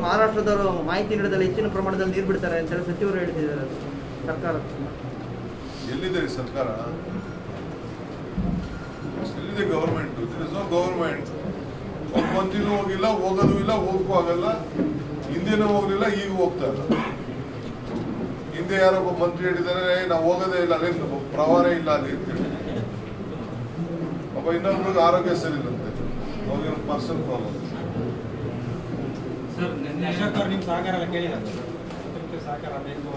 ಮಹಾರಾಷ್ಟ್ರದವರು ಮಾಹಿತಿ ನೀಡದಲ್ಲಿ ಹೆಚ್ಚಿನ ಪ್ರಮಾಣದಲ್ಲಿ ನೀರು ಬಿಡ್ತಾರೆ ಅಂತ ಹೇಳಿ ಸಚಿವರು ಹೇಳ್ತಿದ್ದಾರೆ. ಸರ್ಕಾರ ಎಲ್ಲಿದೆ ಸರ್ಕಾರ? ಎಲ್ಲಿದೆ government? There is no government. ಒಬ್ಬ ಮಂತ್ರಿನೂ ಹೋಗಿಲ್ಲ, ಹೋಗೋದು ಇಲ್ಲ, ಹೋಗಕ್ಕೂ ಆಗಲ್ಲ. ಹಿಂದೆನೂ ಹೋಗ್ಲಿಲ್ಲ, ಈಗ ಹೋಗ್ತಾ ಇಲ್ಲ. ಹಿಂದೆ ಯಾರೊಬ್ಬ ಮಂತ್ರಿ ಹೇಳಿದ್ದಾರೆ ನಾವು ಹೋಗೋದೇ ಇಲ್ಲ, ಅಲ್ಲೇನು ಪ್ರವಾಹ ಇಲ್ಲ ಅಲ್ಲಿ ಅಂತೇಳಿ. ಒಬ್ಬ ಇನ್ನೊಬ್ರಿಗೆ ಆರೋಗ್ಯ ಸರಿ ಇಲ್ಲಂತೆ, ಅವ್ರಿಗೆ ಪರ್ಸನಲ್ ಪ್ರಾಬ್ಲಮ್. ಸಹಕಾರ ಕೇಳಿದ್ದಾರೆ, ಸಹಕಾರ ಬೇಕು.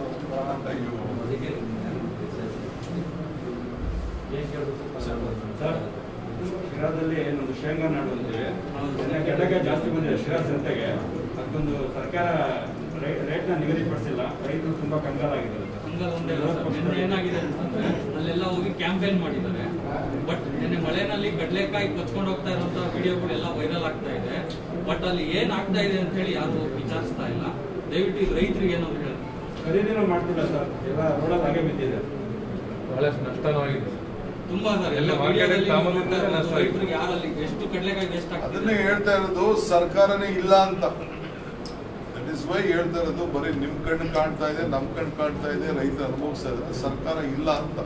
ಶಿರಾದಲ್ಲಿ ಏನೊಂದು ಶೇಂಗಾ ನಾಡು ಅಂತೀವಿ, ಗೆಡ್ಡಗೆ ಜಾಸ್ತಿ ಬಂದಿದೆ ಶಿರಾ ಸಂತೆಗೆ. ಅದಕ್ಕೊಂದು ಸರ್ಕಾರ ರೇಟ್ನ ನಿಗದಿಪಡಿಸಿಲ್ಲ, ರೈತರು ತುಂಬಾ ಕಂಗಾಲಾಗಿದ್ದಾರೆ. ಏನಾಗಿದೆ ಅಂತಂದ್ರೆ ಅಲ್ಲೆಲ್ಲ ಹೋಗಿ ಕ್ಯಾಂಪೇನ್ ಮಾಡಿದ್ದಾರೆ. ಬಟ್ ನಿನ್ನೆ ಮಳೆನಲ್ಲಿ ಕಡ್ಲೆಕಾಯಿ ಕೊಚ್ಕೊಂಡು ಹೋಗ್ತಾ ಇರುವಂತಹ ವಿಡಿಯೋಗಳೆಲ್ಲ ವೈರಲ್ ಆಗ್ತಾ ಇದೆ. ಬಟ್ ಅಲ್ಲಿ ಏನ್ ಆಗ್ತಾ ಇದೆ ಅಂತ ಹೇಳಿ ಯಾರು ವಿಚಾರಿಸ್ತಾ ಇಲ್ಲ. ದಯವಿಟ್ಟು ಇದು ರೈತರಿಗೆ ಏನೋ ಹೇಳಿ. ಖರೀದಿನೂ ಮಾಡ್ತಿಲ್ಲ ಸರ್, ಎಲ್ಲ ರೋಡಲ್ಲಿ ಹಾಗೆ ಬಿದ್ದಿದೆ, ಬಹಳಷ್ಟು ನಷ್ಟನೂ ಆಗಿದೆ. ತುಂಬಾ ಸರ್ ಎಲ್ಲ ರೈತರಿಗೆ ಯಾರಲ್ಲಿ ಎಷ್ಟು ಕಡ್ಲೆಕಾಯಿ ವೇಸ್ಟ್ ಆಗ್ತದೆ ಅದನ್ನೇ ಹೇಳ್ತಾ ಇರೋದು. ಸರ್ಕಾರನೇ ಇಲ್ಲ ಅಂತ. ದಟ್ ಇಸ್ ವೈ ಹೇಳ್ತಾ ಇರೋದು. ಬರೀ ನಿಮ್ ಕಣ್ಣು ಕಾಣ್ತಾ ಇದೆ, ನಮ್ ಕಣ್ಣು ಕಾಣ್ತಾ ಇದೆ, ರೈತ ಅನುಭವಿಸ್ತಾ ಇದ್ದಾರೆ. ಸರ್ಕಾರ ಇಲ್ಲ ಅಂತ.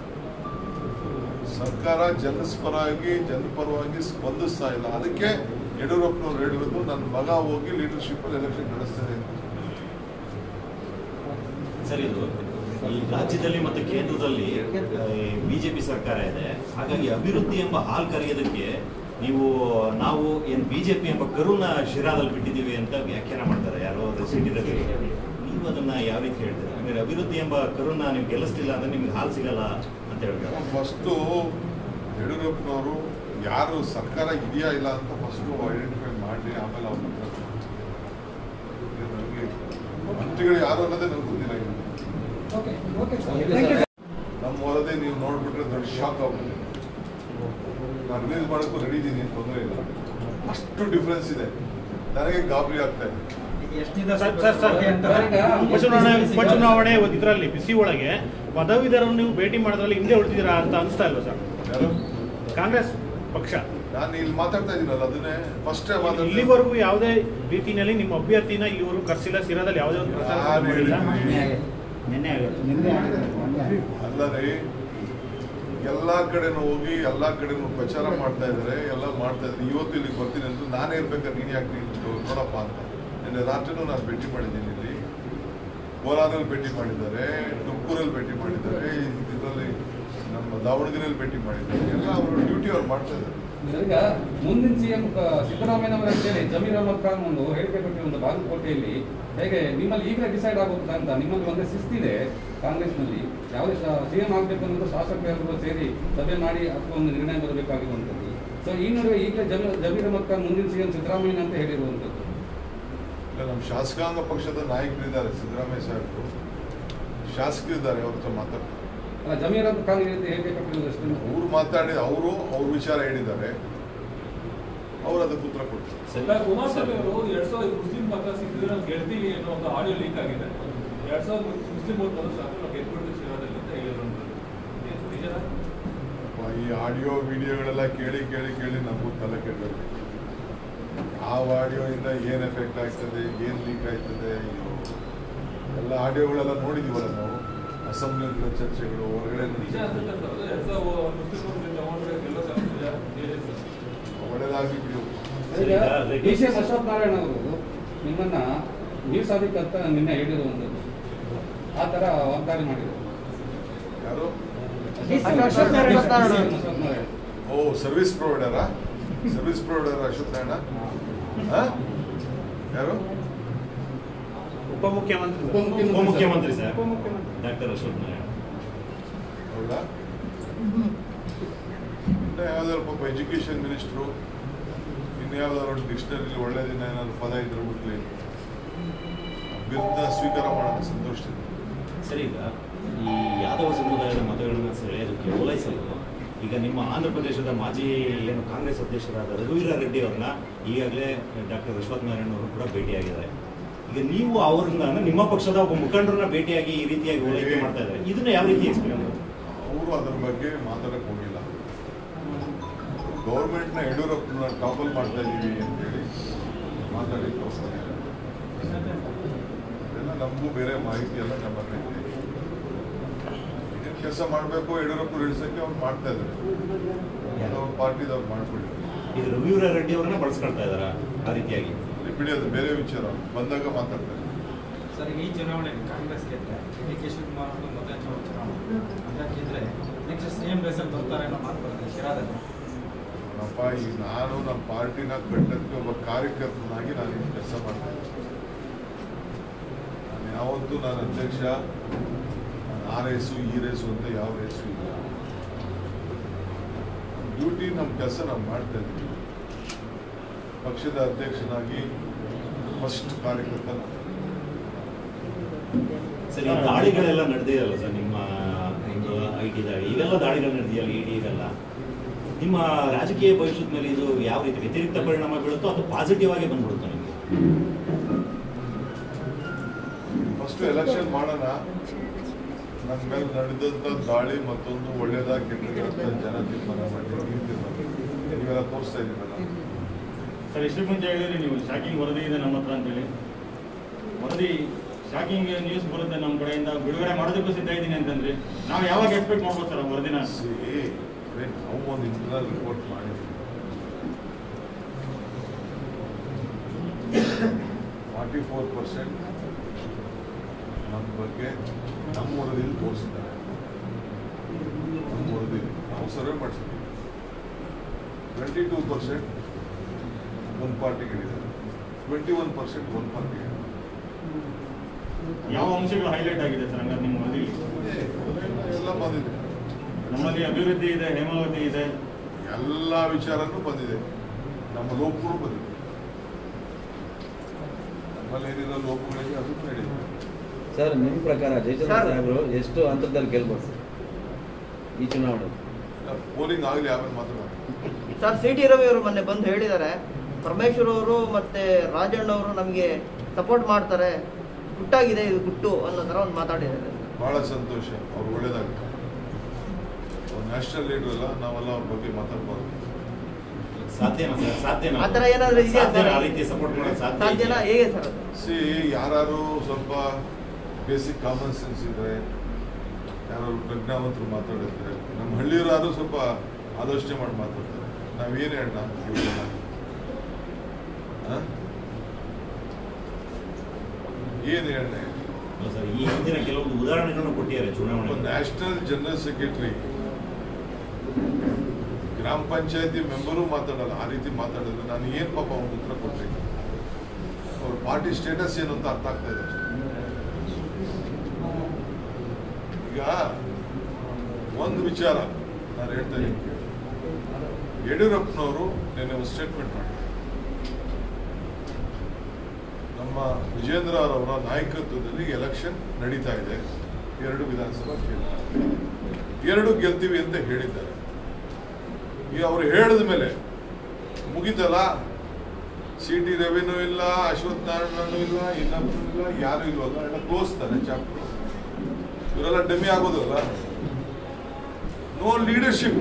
ಸರ್ಕಾರ ಜನಪರವಾಗಿ ಸ್ಪಂದಿಸ್ತಾ ಇಲ್ಲ. ಅದಕ್ಕೆ ಯಡಿಯೂರಪ್ಪನವ್ರು ಹೇಳಿರೋದು ನನ್ನ ಮಗ ಹೋಗಿ ಲೀಡರ್ಶಿಪ್ ಅಲ್ಲಿ ಎಲೆಕ್ಷನ್ ನಡೆಸ್ತಾರೆ ಅಂತ. ಸರಿ, ಇದು ಈ ರಾಜ್ಯದಲ್ಲಿ ಮತ್ತು ಕೇಂದ್ರದಲ್ಲಿ ಬಿಜೆಪಿ ಸರ್ಕಾರ ಇದೆ. ಹಾಗಾಗಿ ಅಭಿವೃದ್ಧಿ ಎಂಬ ಹಾಲ್ ಕರೆಯೋದಕ್ಕೆ ನಾವು ಏನು ಬಿಜೆಪಿ ಎಂಬ ಕರುನ ಶಿರಾದಲ್ಲಿ ಬಿಟ್ಟಿದ್ದೀವಿ ಅಂತ ವ್ಯಾಖ್ಯಾನ ಮಾಡ್ತಾರೆ ಯಾರೋ ಸಿಟಿ ರವಿ. ನೀವು ಅದನ್ನ ಯಾವ ರೀತಿ ಹೇಳ್ತೀರಾ? ಅಂದ್ರೆ ಅಭಿವೃದ್ಧಿ ಎಂಬ ಕರುನ ನೀವು ಗೆಲ್ಲಿಸ್ತಿಲ್ಲ ಅಂದ್ರೆ ನಿಮ್ಗೆ ಹಾಲು ಸಿಗಲ್ಲ ಅಂತ ಹೇಳ್ತಾರೆ. ಫಸ್ಟು ಯಡಿಯೂರಪ್ಪನವರು ಯಾರು ಸರ್ಕಾರ ಇದೆಯಾ ಇಲ್ಲ ಅಂತ ಫಸ್ಟು ಐಡೆಂಟಿಫೈ ಮಾಡಿ, ಆಮೇಲೆ ಅವ್ರ ನನಗೆ ಮಂತ್ರಿಗಳು ಯಾರು ಅನ್ನೋದೇ ನನಗೆ ಗೊತ್ತಿಲ್ಲ. ನಮ್ಮ ಹೊರದೇ ನೀವು ನೋಡ್ಬಿಟ್ರೆ ದೊಡ್ಡ ಶಾಕ್ ಆಗ್ಬಿಟ್ಟಿದೆ. ನಾನು ರಿಲೀಸ್ ಮಾಡೋಕ್ಕೂ ರೆಡಿ ಇದ್ದೀನಿ, ತೊಂದರೆ ಇಲ್ಲ. ಅಷ್ಟು ಡಿಫ್ರೆನ್ಸ್ ಇದೆ. ನನಗೆ ಗಾಬರಿ ಆಗ್ತಾ ಇದೆ. ಉಪಚುನಾವಣೆ ಇದರಲ್ಲಿ ಬಿಸಿ ಒಳಗೆ ಪದವೀಧರನ್ನು ನೀವು ಭೇಟಿ ಮಾಡೋದ್ರಲ್ಲಿ ಹಿಂದೆ ಉಳಿದಿದ್ದೀರಾ ಅಂತ ಅನಿಸ್ತಾ ಇಲ್ವಾ ಸರ್? ಯಾರು? ಕಾಂಗ್ರೆಸ್ ಪಕ್ಷ. ನಾನು ಇಲ್ಲಿ ಮಾತಾಡ್ತಾ ಇದ್ದೀನಲ್ಲ, ಅದನ್ನೇ ಫಸ್ಟ್ ಇಲ್ಲಿವರೆಗೂ ಯಾವುದೇ ರೀತಿಯಲ್ಲಿ ನಿಮ್ಮ ಅಭ್ಯರ್ಥಿನ ಇಲ್ಲಿವರೆಗೂ ಕರ್ಸಿಲ್ಲ. ಶಿರಾದಲ್ಲಿ ಯಾವುದೇ ಒಂದು ಪ್ರಚಾರ ಅಲ್ಲದೆ ಎಲ್ಲಾ ಕಡೆನೂ ಹೋಗಿ ಎಲ್ಲಾ ಕಡೆನೂ ಪ್ರಚಾರ ಮಾಡ್ತಾ ಇದ್ದಾರೆ, ಎಲ್ಲ ಮಾಡ್ತಾ ಇದ್ದಾರೆ. ಇವತ್ತು ಇಲ್ಲಿಗೆ ಬರ್ತೀನಿ ಅಂತ ನಾನೇ ಇರ್ಬೇಕಾದ್ರೆ ನೀನು ಯಾಕೆ ನೋಡಪ್ಪ ಅಂತ. ನಿನ್ನೆ ರಾತ್ರಿನೂ ನಾನು ಭೇಟಿ ಮಾಡಿದ್ದೀನಿ. ಇಲ್ಲಿ ಕೋಲಾರಲ್ಲಿ ಭೇಟಿ ಮಾಡಿದ್ದಾರೆ, ತುಮಕೂರಲ್ಲಿ ಭೇಟಿ ಮಾಡಿದ್ದಾರೆ, ಇದರಲ್ಲಿ ನಮ್ಮ ದಾವಣಗೆರೆಯಲ್ಲಿ ಭೇಟಿ ಮಾಡಿದ್ದಾರೆ. ಎಲ್ಲ ಅವರು ಡ್ಯೂಟಿ ಅವ್ರು ಮಾಡ್ತಾ ಇದ್ದಾರೆ. ಈಗ ಮುಂದಿನ ಸಿಎಂ ಸಿದ್ದರಾಮಯ್ಯನವರ ಅಂತೇಳಿ ಜಮೀರ್ ಅಹಮದ್ ಖಾನ್ ಒಂದು ಹೇಳಿಕೆ ಕೊಟ್ಟು ಒಂದು ಬಾಗಲಕೋಟೆಯಲ್ಲಿ ಹೇಗೆ ನಿಮ್ಮಲ್ಲಿ ಈಗಲೇ ಡಿಸೈಡ್ ಆಗುತ್ತಾ ಅಂತ. ನಿಮ್ಮಲ್ಲಿ ಒಂದೇ ಶಿಸ್ತಿದೆ ಕಾಂಗ್ರೆಸ್ನಲ್ಲಿ, ಯಾವುದೇ ಸಿಎಂ ಆಗಬೇಕು ಅನ್ನೋದು ಶಾಸಕರು ಸೇರಿ ಸಭೆ ಮಾಡಿ ಅಥವಾ ಒಂದು ನಿರ್ಣಯ ಬರಬೇಕಾಗಿರುವಂಥದ್ದು. ಸೊ ಈ ನಡುವೆ ಈಗಲೇ ಜಮೀರ್ ಅಹಮದ್ ಖಾನ್ ಮುಂದಿನ ಸಿಎಂ ಸಿದ್ದರಾಮಯ್ಯ ಅಂತ ಹೇಳಿರುವಂಥದ್ದು. ಇಲ್ಲ, ನಮ್ಮ ಶಾಸಕಾಂಗ ಪಕ್ಷದ ನಾಯಕರಿದ್ದಾರೆ, ಸಿದ್ದರಾಮಯ್ಯ ಸಾಹೇಬರು ಶಾಸಕರಿದ್ದಾರೆ, ಅವ್ರ ಹತ್ರ ಮಾತಾಡ್ತಾರೆ. ಜಮೀರ್ ಅಹಮದ್ ಖಾನ್ ಹೇಳಿಕೆ ಕೊಟ್ಟಿರೋದಷ್ಟೇ. ಅವ್ರು ಮಾತಾಡಿ ಅವ್ರ ವಿಚಾರ ಹೇಳಿದ್ದಾರೆ, ಅವ್ರು ಅದಕ್ಕೆ ಉತ್ತರ ಕೊಡ್ತಾರೆ. ಕುಮಾರಸ್ವಾಮಿ ಅವರು 2000 ಮುಸ್ಲಿಂ ಮತ ಸಿಕ್ಕಿದ್ರೆ ನಾವು ಗೆಲ್ತೀವಿ ಅನ್ನೋ ಒಂದು ಆಡಿಯೋ ಲೀಕ್ ಆಗಿದೆ. 2000 ಮುಸ್ಲಿಂ ವೋಟ್ ಬಂದು ಸಾಕು ನಾವು ಗೆದ್ಬಿಡ್ತೀವಿ ಶಿರಾದಲ್ಲಿ ಅಂತ ಹೇಳಿದ್ರು. ಈ ಆಡಿಯೋ ವಿಡಿಯೋಗಳೆಲ್ಲ ಕೇಳಿ ನಮಗೂ ತಲೆ ಕೆಟ್ಟೋದು. ಆ ಆಡಿಯೋಯಿಂದ ಏನು ಎಫೆಕ್ಟ್ ಆಗ್ತದೆ, ಏನು ಲೀಕ್ ಆಗ್ತದೆ, ಎಲ್ಲ ಆಡಿಯೋಗಳೆಲ್ಲ ನೋಡಿದೀವಲ್ಲ ನಾವು. ಅಸೆಂಬ್ಲಿ ಚರ್ಚೆಗಳು ಹೊರಗಡೆ ಒಳ್ಳೆದಾಗಿ ಅಶ್ವಥ್ ನಾರಾಯಣ ಅವರು ನಿಮ್ಮನ್ನ ಮೀರ್ಸಾದಿಕ್ಕಂತ ನಿನ್ನೆ ಹೇಳಿರುವಂಥದ್ದು, ಆ ತರ ವಾಗ್ದಾಳಿ ಮಾಡಿದ್ರು. ಯಾರು? ಅಶ್ವಥ್ ನಾರಾಯಣ. ಓ, ಸರ್ವಿಸ್ ಪ್ರೊವೈಡರ್ ಅಶ್ವಥ್ ನಾರಾಯಣ. ಯಾರು? ಉಪಮುಖ್ಯಮಂತ್ರಿ ಸರ್, ಡಾಕ್ಟರ್ ಅಶ್ವಥ್ ನಾರಾಯಣ. ಹೌದಾ? ಇನ್ನು ಯಾವ್ದಾದ್ರು ಪಾಪ ಎಜುಕೇಶನ್ ಮಿನಿಸ್ಟ್ರು, ಇನ್ನು ಯಾವ್ದಾದ್ರು ಡಿಕ್ಷನರಿ ಒಳ್ಳೆ ದಿನ ಏನಾದ್ರು ಪದ ಇದ್ರೆ ಬಿಟ್ಲಿ ಬಿರುದ್ಧ ಸ್ವೀಕಾರ ಮಾಡೋಣ ಸಂತೋಷದಿಂದ. ಸರಿ, ಈಗ ಈ ಯಾದವ ಸಮುದಾಯದ ಮತಗಳನ್ನ ಸೆಳೆಯೋದಕ್ಕೆ ಓಲೈಸಲು ಈಗ ನಿಮ್ಮ ಆಂಧ್ರ ಪ್ರದೇಶದ ಮಾಜಿ ಕಾಂಗ್ರೆಸ್ ಅಧ್ಯಕ್ಷರಾದ ರಘುವೀರ ರೆಡ್ಡಿ ಅವ್ರನ್ನ ಈಗಾಗಲೇ ಡಾಕ್ಟರ್ ಅಶ್ವಥ್ ನಾರಾಯಣ ಅವರು ಕೂಡ ಭೇಟಿಯಾಗಿದ್ದಾರೆ. ಈಗ ನೀವು ಅವ್ರನ್ನ ನಿಮ್ಮ ಪಕ್ಷದ ಒಬ್ಬ ಮುಖಂಡರನ್ನ ಭೇಟಿಯಾಗಿ ಈ ರೀತಿಯಾಗಿ ಓಲೈಕೆ ಮಾಡ್ತಾ ಇದ್ದಾರೆ, ಇದನ್ನ ಯಾವ ರೀತಿ ಎಕ್ಸ್ಪ್ಲೇನ್? ಅವರು ಅದ್ರ ಬಗ್ಗೆ ಮಾತಾಡಕ್ಕೆ ಹೋಗಿಲ್ಲ. ಗೌರ್ಮೆಂಟ್ನ ಯಡಿಯೂರಪ್ಪನ ಟಾಪಲ್ ಮಾಡ್ತಾ ಇದ್ದೀವಿ ಅಂತೇಳಿ ಮಾತಾಡಿ ಇದೆಲ್ಲ ನಮಗೂ ಬೇರೆ ಮಾಹಿತಿ ಎಲ್ಲ ನಮ್ಮ ಹತ್ರ ಇದೆ. ಏನೇನು ಕೆಲಸ ಮಾಡಬೇಕು ಯಡಿಯೂರಪ್ಪರು ಇಳಿಸೋಕ್ಕೆ ಅವ್ರು ಮಾಡ್ತಾ ಇದ್ದಾರೆ. ಅವ್ರ ಪಾರ್ಟಿದವ್ರು ಮಾಡ್ಕೊಳ್ಳಿ. ಈಗ ರವಿವರ ರೆಡ್ಡಿ ಅವ್ರನ್ನ ಬಳಸ್ಕೊಳ್ತಾ ಇದಾರ ಆ ರೀತಿಯಾಗಿ ಬಿಡಿ, ಅದು ಬೇರೆ ವಿಚಾರ, ಬಂದಾಗ ಮಾತಾಡ್ತಾರೆ. ಸರ್, ಈ ಚುನಾವಣೆ ಕಾಂಗ್ರೆಸ್ ಗೆದ್ರೆ ಡಿ ಕೆ ಶಿವಕುಮಾರ್ ಅವರು ಮೊದಲ ಚುನಾವಣೆ ಅದಕ್ಕೆ ಗೆದ್ರೆ ನೆಕ್ಸ್ಟ್ ಸೇಮ್ ರೇಸಲ್ಲಿ ಬರ್ತಾರೆ ಅನ್ನೋ ಮಾತು ಬರ್ತದೆ ಶಿರಾದಲ್ಲಿ. ಅಪ್ಪ, ಈಗ ನಾನು ನಮ್ಮ ಪಾರ್ಟಿನ ಕಟ್ಟಕ್ಕೆ ಒಬ್ಬ ಕಾರ್ಯಕರ್ತನಾಗಿ ನಾನು ಈ ಕೆಲಸ ಮಾಡ್ತಾ ಇದ್ದೀನಿ. ನಾನು ಯಾವತ್ತೂ ನಾನು ಅಧ್ಯಕ್ಷ, ಆ ರೇಸು ಈ ರೇಸು ಅಂತ ಯಾವ ರೇಸು ಇಲ್ಲ. ಡ್ಯೂಟಿ ನಮ್ಮ ಕೆಲಸ ನಾವು ಮಾಡ್ತಾ ಇದ್ದೀವಿ. ಪಕ್ಷದ ಅಧ್ಯಕ್ಷನಾಗಿ ಫಸ್ಟ್ ಕಾರ್ಯಕರ್ತ ನಾನು. ಸರ್, ಈ ದಾಳಿಗಳೆಲ್ಲ ನಡೆದಿದೆಯಲ್ಲ ಸರ್, ನಿಮ್ಮ IT ದಾಳಿ ಇವೆಲ್ಲ ದಾಳಿಗಳು ನಡೆದಿದೆಯಲ್ಲ, ED ಇವೆಲ್ಲ ನಿಮ್ಮ ರಾಜಕೀಯ ಭವಿಷ್ಯದ ಮೇಲೆ ಇದು ಯಾವ ರೀತಿ ವ್ಯತಿರಿಕ್ತ ಪರಿಣಾಮ ಬೀಳುತ್ತೋ ಅಥವಾ ಪಾಸಿಟಿವ್ ಆಗಿ ಬಂದ್ಬಿಡುತ್ತೋ ನಿಮಗೆ? ಫಸ್ಟ್ ಎಲೆಕ್ಷನ್ ಮಾಡೋಣ, ನನ್ನ ಮೇಲೆ ನಡೆದಂಥ ದಾಳಿ ಮತ್ತೊಂದು ಒಳ್ಳೇದಾಗ ಕೆಟ್ಟದಾಗ ಜನ ತೀರ್ಮಾನ ಮಾಡಿ ನೀವೆಲ್ಲ ತೋರಿಸ್ತಾ ಇದ್ದೀರಲ್ಲ. ಸರ್, ಇಷ್ಟು ಮುಂಚೆ ಹೇಳಿದ್ರಿ ನೀವು ಶಾಕಿಂಗ್ ವರದಿ ಇದೆ ನಮ್ಮ ಹತ್ರ ಅಂತೇಳಿ. ವರದಿ ಶಾಕಿಂಗ್ ನ್ಯೂಸ್ ಬರುತ್ತೆ ನಮ್ಮ ಕಡೆಯಿಂದ, ಬಿಡುಗಡೆ ಮಾಡೋದಕ್ಕೂ ಸಿದ್ಧ ಇದ್ದೀನಿ ಅಂತಂದ್ರೆ ನಾವು ಯಾವಾಗ ಎಕ್ಸ್ಪೆಕ್ಟ್ ಮಾಡ್ಬೋದು ಸರ್ ವರದಿನ? ನಾವು ಒಂದು ಇಂಟರ್ನಲ್ ರಿಪೋರ್ಟ್ ಮಾಡಿದ್ವಿ. 44% ನಮ್ಮ ಬಗ್ಗೆ ನಮ್ಮ ವರದಿಯಲ್ಲಿ ತೋರಿಸ್ತಾರೆ. ನಮ್ಮ ವರದಿಯಲ್ಲಿ ನಾವು ಸರ್ವೆ ಮಾಡಿಸಿದ್ವಿ. 22% ಒಂದು ಪಾರ್ಟಿಗೆ ಹೇಳಿದ್ದಾರೆ, 21% ಒಂದು ಪಾರ್ಟಿಗೆ. ಯಾವ ಅಂಶಗಳು ಹೈಲೈಟ್ ಆಗಿದೆ ಸರ್ ಹಂಗಾರೆ ನಿಮ್ಮ ವರದಿಯಲ್ಲಿ? ಎಲ್ಲ ಬಂದಿದೆ. ನಮ್ಮಲ್ಲಿ ಅಭಿವೃದ್ಧಿ ಇದೆ, ಹೇಮಾವತಿ ಇದೆ, ಎಲ್ಲ ವಿಚಾರನೂ ಬಂದಿದೆ. ನಮ್ಮ ಲೋಪಗಳು ಬಂದಿದೆ. ನಮ್ಮಲ್ಲಿ ಏನಿರೋ ಲೋಪಗಳಿಗೆ ಅದು ಹೇಳಿದೆ. ಸರ್, ನಿಮ್ಮ ಪ್ರಕಾರ ಜಯಚಂದ್ರ ಸಾಹೇಬರು ಎಷ್ಟು ಹಂತದಲ್ಲಿ ಗೆಲ್ಬೋದು ಸರ್ ಈ ಚುನಾವಣೆ? ಪೋಲಿಂಗ್ ಆಗಲಿ, ಆಮೇಲೆ ಮಾತಾಡೋಣ. ಸರ್, CT ರವಿ ಅವರು ಮೊನ್ನೆ ಬಂದು ಹೇಳಿದ್ದಾರೆ, ಪರಮೇಶ್ವರ್ ಅವರು ಮತ್ತೆ ರಾಜಣ್ಣ ಅವರು ನಮಗೆ ಸಪೋರ್ಟ್ ಮಾಡ್ತಾರೆ, ಗುಟ್ಟಾಗಿದೆ ಇದು ಗುಟ್ಟು ಅನ್ನೋ ಥರ ಒಂದು ಮಾತಾಡಿದ್ದಾರೆ. ಬಹಳ ಸಂತೋಷ, ಅವ್ರು ಒಳ್ಳೇದಾಗುತ್ತೆ. ಅವ್ರು ನ್ಯಾಷನಲ್ ಲೀಡರ್ ಅಲ್ಲ, ನಾವೆಲ್ಲ ಅವ್ರ ಬಗ್ಗೆ ಮಾತಾಡ್ಬಾರ್ದು. ಸಾಧ್ಯನಾ ಸರ್? ಸಾಧ್ಯನಾ ಆ ಥರ ಏನಾದರೂ ಇದೆಯಾ ಸರ್? ಆ ರೀತಿ ಸಪೋರ್ಟ್ ಮಾಡೋದು ಸಾಧ್ಯನಾ? ಹೇಗೆ ಸರ್ ಅದು? ಯಾರು ಸ್ವಲ್ಪ ಬೇಸಿಕ್ ಕಾಮನ್ ಸೆನ್ಸ್ ಇದ್ರೆ, ಯಾರು ಪ್ರಜ್ಞಾವಂತರು ಮಾತಾಡಿರ್ತಾರೆ, ನಮ್ಮ ಹಳ್ಳಿಯವರು ಸ್ವಲ್ಪ ಆಲೋಚನೆ ಮಾಡಿ ಮಾತಾಡ್ತಾರೆ. ನಾವೇನು ಹೇಳ ಏನು ಹೇಳ ಸರ್, ಈ ಹಿಂದಿನ ಕೆಲವೊಂದು ಉದಾಹರಣೆಗಳನ್ನು ಕೊಟ್ಟಿದ್ದಾರೆ ಚುನಾವಣೆ. ನ್ಯಾಷನಲ್ ಜನರಲ್ ಸೆಕ್ರೆಟರಿ, ಗ್ರಾಮ ಪಂಚಾಯತಿ ಮೆಂಬರು ಮಾತಾಡಲ್ಲ. ಆ ರೀತಿ ಮಾತಾಡಿದ್ರೆ ನಾನು ಏನು ಪಾಪ ಅವ್ರಿಗೆ ಉತ್ತರ ಕೊಡ್ಬೇಕು? ಅವ್ರ ಪಾರ್ಟಿ ಸ್ಟೇಟಸ್ ಏನು ಅಂತ ಅರ್ಥ ಆಗ್ತಾ ಇದೆ. ಈಗ ಒಂದು ವಿಚಾರ ನಾನು ಹೇಳ್ತಾ ಇದ್ದೀನಿ. ಯಡಿಯೂರಪ್ಪನವರು ನಿನ್ನೆ ಒಂದು ಸ್ಟೇಟ್ಮೆಂಟ್ ಮಾಡಿದ್ದಾರೆ. ನಮ್ಮ ವಿಜೇಂದ್ರ ಅವರ ನಾಯಕತ್ವದಲ್ಲಿ ಎಲೆಕ್ಷನ್ ನಡೀತಾ ಇದೆ, 2 ವಿಧಾನಸಭಾ ಕ್ಷೇತ್ರ, 2 ಗೆಲ್ತೀವಿ ಅಂತ ಹೇಳಿದ್ದಾರೆ. ಈಗ ಅವರು ಹೇಳಿದ ಮೇಲೆ ಮುಗಿತಲ್ಲ, CT ರವಿನೂ ಇಲ್ಲ, ಅಶ್ವಥ್ ನಾರಾಯಣನೂ ಇಲ್ಲ, ಇನ್ನೊಬ್ಬರು ಇಲ್ಲ, ಯಾರು ಇಲ್ವಲ್ಲ, ಎಲ್ಲ ಕ್ಲೋಸ್ ತಾನೆ ಚಾಪ್ಟರ್. ಇವರೆಲ್ಲ ಡಮ್ಮಿ ಆಗೋದಲ್ಲ. No leadership.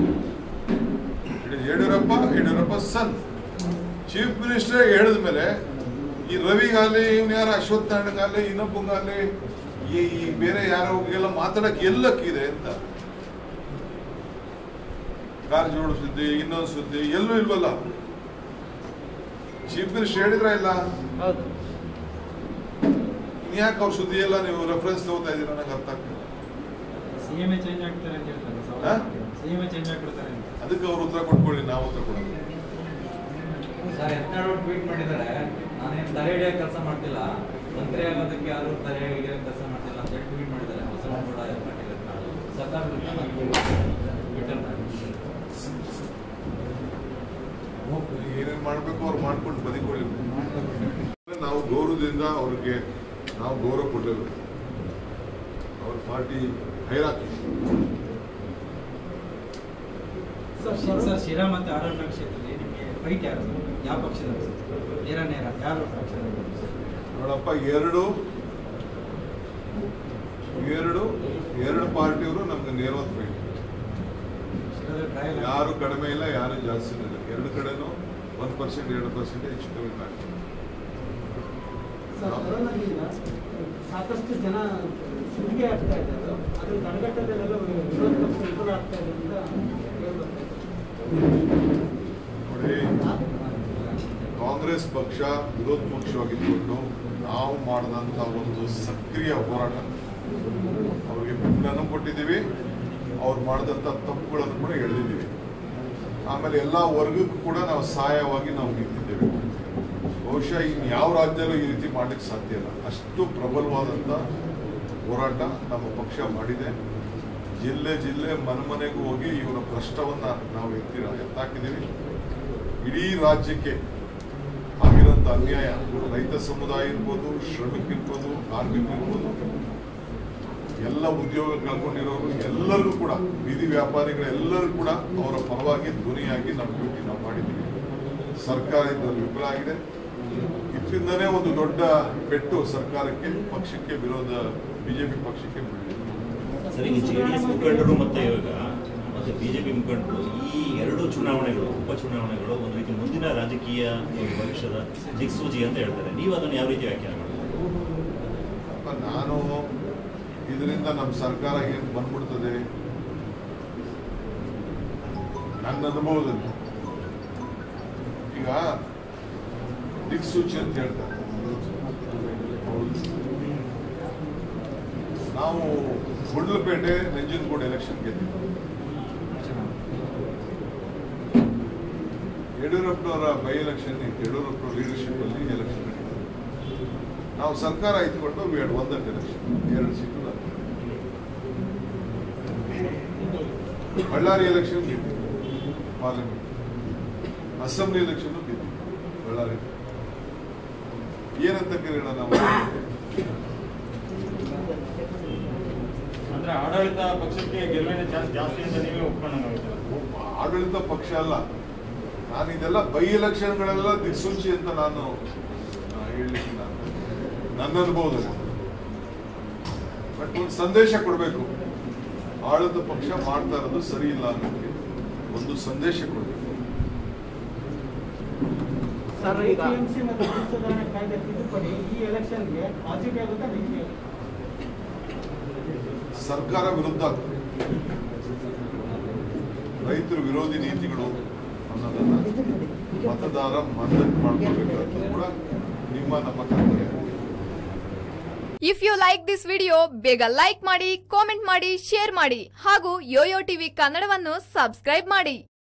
Yediyurappa son chief minister ಹೇಳಿದ ಮೇಲೆ ಈ ರವಿಗಾಲಿ, ಇವನು ಯಾರು ಅಶ್ವಥ್ ನಾರಾಯಣಗಾಲಿ, ಇನ್ನೊಬ್ಬಂಗಾಲಿ, ಈ ಬೇರೆ ಯಾರೋಗೆಲ್ಲ ಮಾತಾಡಕ್ಕೆ ಎಲ್ಲಕ್ಕಿದೆ ಅಂತ. ಕಾರಜೋಳ ಸುದ್ದಿ, ಇನ್ನೊಂದು ಸುದ್ದಿ ಎಲ್ಲೂ ಇಲ್ವಲ್ಲ. ಚೀಫ್ ಮಿನಿಸ್ಟರ್ ಹೇಳಿದ್ರ ಇಲ್ಲ? ಹೌದು. ಇನ್ಯಾಕೆ ಅವ್ರ ಸುದ್ದಿ ಎಲ್ಲ ನೀವು ರೆಫರೆನ್ಸ್ ತಗೋತಾ ಇದ್ದೀರಾ? ನನಗೆ ಅರ್ಥ ಆಗ್ತಿಲ್ಲ. CM ಚೇಂಜ್ ಆಗ್ತಾರೆ ಅಂತ ಹೇಳ್ತಾರೆ. CM ಚೇಂಜ್ ಆಗ್ಬಿಡ್ತಾರೆ ಅಂತ. ಅದಕ್ಕೆ ಅವ್ರು ಉತ್ತರ ಕೊಟ್ಕೊಳ್ಳಿ, ನಾವು ಉತ್ತರ ಕೊಡೋಣ. ಸರ್, ಯತ್ನಾಳ್ ಟ್ವೀಟ್ ಮಾಡಿದ್ದಾರೆ, ನಾನೇನು ತಲೆ ಹಿಡಿಯೋ ಕೆಲಸ ಮಾಡ್ತಿಲ್ಲ, ಮಂತ್ರಿ ಆಗೋದಕ್ಕೆ ಯಾರು ತಲೆ ಹಿಡಿಯೋ ಕೆಲಸ ಮಾಡ್ತಿಲ್ಲ ಅಂತ ಹೇಳಿ ಟ್ವೀಟ್ ಮಾಡಿದ್ದಾರೆ. ಬಸವನಗೌಡ ಪಾಟೀಲ್ ಯತ್ನಾಳ್ ಸರ್ಕಾರ ಟ್ವಿಟರ್ ಏನೇನು ಮಾಡಬೇಕು ಅವ್ರು ಮಾಡ್ಕೊಂಡು ಬದುಕೊಳ್ಳಿ. ನಾವು ಗೌರವದಿಂದ ಅವ್ರಿಗೆ ನಾವು ಗೌರವ ಕೊಡಲೇಬೇಕು. ಅವ್ರ ಪಾರ್ಟಿ ಹೈರಾಕಿ. ಸರ್, ಶಿರಾ ಮತ್ತು ಆಡಳಿತ ಕ್ಷೇತ್ರದಲ್ಲಿ ನಿಮಗೆ ಫೈಟ್ ಯಾರು? ಯಾವ ಪಕ್ಷದ ನೇರ ಯಾರು ಪಕ್ಷದ? ನೋಡಪ್ಪ, ಎರಡು ಪಾರ್ಟಿಯವರು ನಮ್ಗೆ ನೇರವಾದ ಫೈಟ್. ಯಾರು ಕಡಿಮೆ ಇಲ್ಲ, ಯಾರು ಜಾಸ್ತಿ ಇಲ್ಲ. 2 ಕಡೆನೂ 1%, 2% ಹೆಚ್ಚು ಕಮ್ಮಿ ಮಾಡ್ತಾರೆ. ಕೊರೋನಾದಿಂದ ಸಾಕಷ್ಟು ಜನ ಸುಲಿಗೆ ಆಗ್ತಾ ಇದ್ದಾರೆ, ಅದ್ರ ತಡೆಗಟ್ಟಲೆಲ್ಲ ವಿರೋಧ ಪಕ್ಷ ವಿಫಲ ಆಗ್ತಾ ಇದೆ ಅಂತ ಹೇಳ್ಬರ್ತಾ ನೋಡಿ, ಕಾಂಗ್ರೆಸ್ ಪಕ್ಷ ವಿರೋಧ ಪಕ್ಷವಾಗಿದ್ದುಕೊಂಡು ನಾವು ಮಾಡಿದಂಥ ಒಂದು ಸಕ್ರಿಯ ಹೋರಾಟ, ಅವ್ರಿಗೆ ಬೆಂಬಲನೂ ಕೊಟ್ಟಿದ್ದೀವಿ, ಅವ್ರು ಮಾಡಿದಂಥ ತಪ್ಪುಗಳನ್ನು ಕೂಡ ಎಳೆದಿದ್ದೀವಿ. ಆಮೇಲೆ ಎಲ್ಲ ವರ್ಗಕ್ಕೂ ಕೂಡ ನಾವು ಸಹಾಯವಾಗಿ ನಾವು ನಿಂತಿದ್ದೇವೆ. ಬಹುಶಃ ಇನ್ಯಾವ ರಾಜ್ಯದಲ್ಲೂ ಈ ರೀತಿ ಮಾಡಲಿಕ್ಕೆ ಸಾಧ್ಯ ಇಲ್ಲ. ಅಷ್ಟು ಪ್ರಬಲವಾದಂಥ ಹೋರಾಟ ನಮ್ಮ ಪಕ್ಷ ಮಾಡಿದೆ. ಜಿಲ್ಲೆ ಜಿಲ್ಲೆ ಮನೆಗೂ ಹೋಗಿ ಇವರ ಭ್ರಷ್ಟವನ್ನು ನಾವು ಎತ್ತಾಕಿದ್ದೀವಿ. ಇಡೀ ರಾಜ್ಯಕ್ಕೆ ಆಗಿರೋಂಥ ಅನ್ಯಾಯ, ರೈತ ಸಮುದಾಯ ಇರ್ಬೋದು, ಶ್ರಮಿಕರಿರ್ಬೋದು, ಕಾರ್ಮಿಕರಿರ್ಬೋದು, ಎಲ್ಲ ಉದ್ಯೋಗ ಕಳ್ಕೊಂಡಿರೋರು ಎಲ್ಲರಿಗೂ ಕೂಡ, ಬೀದಿ ವ್ಯಾಪಾರಿಗಳೆಲ್ಲರೂ ಕೂಡ ಅವರ ಪರವಾಗಿ ಧ್ವನಿಯಾಗಿ ನಾವು ಡ್ಯೂಟಿ ನಾವು ಮಾಡಿದ್ದೀವಿ. ಸರ್ಕಾರ ಇದರಲ್ಲಿ ವಿಫಲ ಆಗಿದೆ. ಇದರಿಂದನೇ ಒಂದು ದೊಡ್ಡ ಪೆಟ್ಟು ಸರ್ಕಾರಕ್ಕೆ, ಪಕ್ಷಕ್ಕೆ, ವಿರೋಧ ಬಿಜೆಪಿ ಪಕ್ಷಕ್ಕೆ ಬೀಳಿದೆ. ಸರ್, ಈಗ ಜೆಡಿಎಸ್ ಮುಖಂಡರು ಮತ್ತೆ ಬಿಜೆಪಿ ಮುಖಂಡರು ಈ ಎರಡು ಚುನಾವಣೆಗಳು, ಉಪಚುನಾವಣೆಗಳು ಒಂದು ರೀತಿ ಮುಂದಿನ ರಾಜಕೀಯ ಭವಿಷ್ಯದ ದಿಕ್ಸೂಚಿ ಅಂತ ಹೇಳ್ತಾರೆ. ನೀವು ಅದನ್ನು ಯಾವ ರೀತಿ ವ್ಯಾಖ್ಯಾನ ಮಾಡ್ತೀರಾ? ನಾನು ಇದರಿಂದ ನಮ್ಮ ಸರ್ಕಾರ ಏನು ಬಂದ್ಬಿಡ್ತದೆ, ನನ್ನ ಅನುಭವದಲ್ಲಿ ಈಗ ದಿಕ್ಸೂಚಿ ಅಂತ ಹೇಳ್ತಾರೆ. ನಾವು ಗುಂಡ್ಲುಪೇಟೆ ನಂಜನಗೂಡು ಎಲೆಕ್ಷನ್ ಗೆದ್ದಿದ್ವಿ. ಯಡಿಯೂರಪ್ಪನವರ ಬೈ ಎಲೆಕ್ಷನ್ ಇತ್ತು, ಯಡಿಯೂರಪ್ಪನವರ ಲೀಡರ್ಶಿಪ್ ಅಲ್ಲಿ ಎಲೆಕ್ಷನ್ ನಡೀತದೆ. ನಾವು ಸರ್ಕಾರ ಇಟ್ಕೊಂಡು ಒಂದಕ್ಕೆ ಎಲೆಕ್ಷನ್ 2 ಸೀಟು. ಬಳ್ಳಾರಿ ಎಲೆಕ್ಷನ್ ಗೆದ್ದಿದ್ವಿ, ಪಾರ್ಲಿಮೆಂಟ್. ಅಸೆಂಬ್ಲಿ ಎಲೆಕ್ಷನ್ ಗೆದ್ದಿದ್ವಿ ಬಳ್ಳಾರಿ. ಏನಂತ ಕೇಳೋಣ ನಾವು? ಅಂದ್ರೆ ಆಡಳಿತ ಪಕ್ಷಕ್ಕೆ ಗೆಲುವಿನ ಚಾನ್ಸ್ ಜಾಸ್ತಿ ಅಂತ ನೀವೇ ಒಪ್ಕೊಂಡಾಗುತ್ತೆ. ಆಡಳಿತ ಪಕ್ಷ ಅಲ್ಲ, ನಾನು ಇದೆಲ್ಲ ಬೈ ಎಲೆಕ್ಷನ್ಗಳೆಲ್ಲ ದಿಕ್ಸೂಚಿ ಅಂತ ನಾನು ಹೇಳಲಿಕ್ಕೆ ನನ್ನ ಅನುಭವದಲ್ಲಿ. ಬಟ್ ಒಂದು ಸಂದೇಶ ಕೊಡಬೇಕು, ಆಡಳಿತ ಪಕ್ಷ ಮಾಡ್ತಾ ಇರೋದು ಸರಿ ಇಲ್ಲ ಅನ್ನೋದಕ್ಕೆ ಒಂದು ಸಂದೇಶ ಕೊಡಬೇಕು. ಟಿಎಂಸಿ ಮತ್ತು ಸುಧಾರಣೆ ಕಾಯ್ದೆ ತಿದ್ದುಪಡಿ ಈ ಎಲೆಕ್ಷನ್ಗೆ ಪಾಸಿಟಿವ್ ಆಗುತ್ತಾ ನೆಗೆಟಿವ್? ಸರ್ಕಾರ ವಿರುದ್ಧ ಆಗ್ತದೆ, ರೈತರ ವಿರೋಧಿ ನೀತಿಗಳು ಅನ್ನೋದನ್ನ ಮತದಾರ ಮನದಟ್ಟು ಮಾಡ್ಕೊಳ್ಬೇಕಾದ್ರು ಕೂಡ ನಿಮ್ಮ ನಮ್ಮ ಕರ್ತವ್ಯ. If you like this video ಬೇಗ ಲೈಕ್ ಮಾಡಿ, ಕಾಮೆಂಟ್ ಮಾಡಿ, ಶೇರ್ ಮಾಡಿ ಹಾಗೂ ಯೋಯೋ ಟಿವಿ ಕನ್ನಡವನ್ನು ಸಬ್ಸ್ಕ್ರೈಬ್ ಮಾಡಿ.